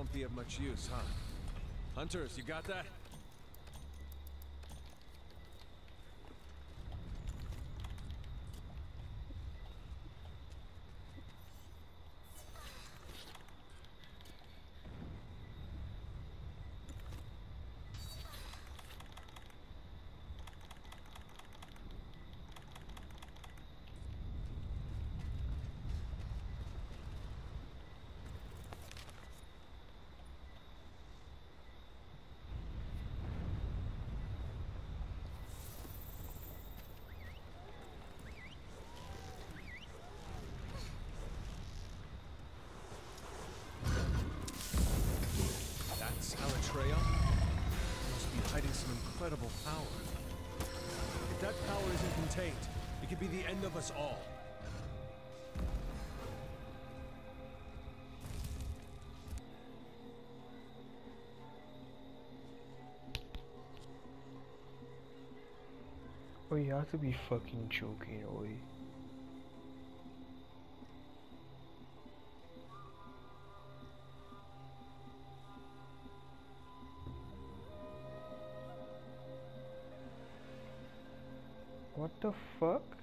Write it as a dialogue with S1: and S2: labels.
S1: Won't be of much use, huh? Hunters, you got that? That's Alatreya? Must be hiding some incredible power. If that power isn't contained, it could be the end of us all.
S2: Oh, you have to be fucking joking, Oi. What the fuck?